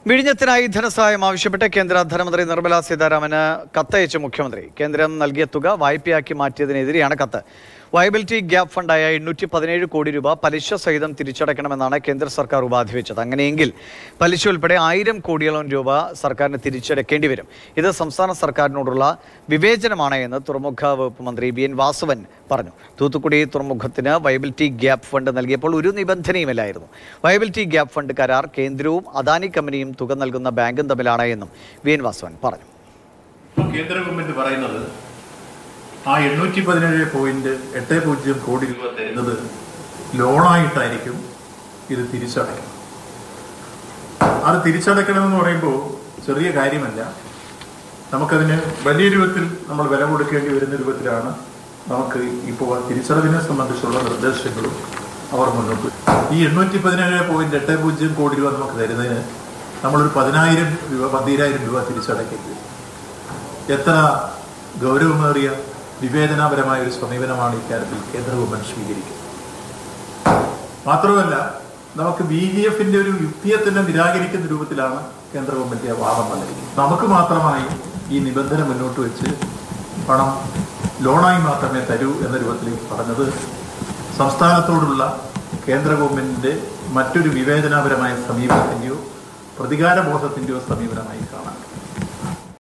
വിഴിഞ്ഞത്തിനായി ധനസഹായം ആവശ്യപ്പെട്ട് കേന്ദ്ര ധനമന്ത്രി നിർമ്മല സീതാരാമന് കത്തയച്ച മുഖ്യമന്ത്രി കേന്ദ്രം നൽകിയ തുക വായ്പയാക്കി മാറ്റിയതിനെതിരെയാണ് കത്ത്. വയബിലിറ്റി ഗ്യാപ് ഫണ്ടായ 817 കോടി രൂപ പലിശ സഹിതം തിരിച്ചടയ്ക്കണമെന്നാണ് കേന്ദ്ര സർക്കാർ ഉപാധി വെച്ചത്. അങ്ങനെയെങ്കിൽ പലിശ ഉൾപ്പെടെ 1000 കോടിയോളം രൂപ സർക്കാരിന് തിരിച്ചടയ്ക്കേണ്ടി വരും. ഇത് സംസ്ഥാന സർക്കാരിനോടുള്ള വിവേചനമാണ് എന്ന് തുറമുഖ വകുപ്പ് മന്ത്രി BN വാസവൻ പറഞ്ഞു. തൂത്തുക്കുടി തുറമുഖത്തിന് വയബിലിറ്റി ഗ്യാപ് ഫണ്ട് നൽകിയപ്പോൾ ഒരു നിബന്ധനയുമില്ലായിരുന്നു. വയബിലിറ്റി ഗ്യാപ് ഫണ്ട് കരാർ കേന്ദ്രവും അദാനി കമ്പനിയും തുക നൽകുന്ന ബാങ്കും തമ്മിലാണ് എന്നും BN വാസവൻ പറഞ്ഞു. കേന്ദ്ര ഗവൺമെന്റ് പറയുന്നത് ആ 817.80 കോടി രൂപ തരുന്നത് ലോണായിട്ടായിരിക്കും ഇത് തിരിച്ചടയ്ക്കണം. അത് തിരിച്ചടയ്ക്കണമെന്ന് പറയുമ്പോൾ ചെറിയ കാര്യമല്ല. നമുക്കതിന് വലിയ രൂപത്തിൽ നമ്മൾ വില കൊടുക്കേണ്ടി വരുന്ന രൂപത്തിലാണ് നമുക്ക് ഇപ്പോൾ തിരിച്ചടവിനെ സംബന്ധിച്ചുള്ള നിർദ്ദേശങ്ങളും അവർ മുന്നോട്ട്. ഈ 817.80 കോടി രൂപ നമുക്ക് തരുന്നതിന് നമ്മളൊരു 10,000 രൂപ തിരിച്ചടയ്ക്കേണ്ടി വരും. എത്ര ഗൗരവമേറിയ വിവേചനാപരമായ ഒരു സമീപനമാണ് ഇക്കാര്യത്തിൽ കേന്ദ്ര ഗവൺമെന്റ് സ്വീകരിക്കുന്നത്. മാത്രമല്ല, നമുക്ക് BGF-ന്റെ ഒരു യുക്തിയെ തന്നെ നിരാകരിക്കുന്ന രൂപത്തിലാണ് കേന്ദ്ര ഗവൺമെന്റ് വാദം വന്നിരിക്കുന്നത്. നമുക്ക് മാത്രമായി ഈ നിബന്ധന മുന്നോട്ട് വെച്ച് പണം ലോണായി മാത്രമേ തരൂ എന്ന രൂപത്തിലേക്ക് പറഞ്ഞത് സംസ്ഥാനത്തോടുള്ള കേന്ദ്ര ഗവൺമെന്റിന്റെ മറ്റൊരു വിവേചനാപരമായ സമീപനത്തിന്റെയോ പ്രതികാരബോധത്തിന്റെയോ സമീപനമായി കാണാം.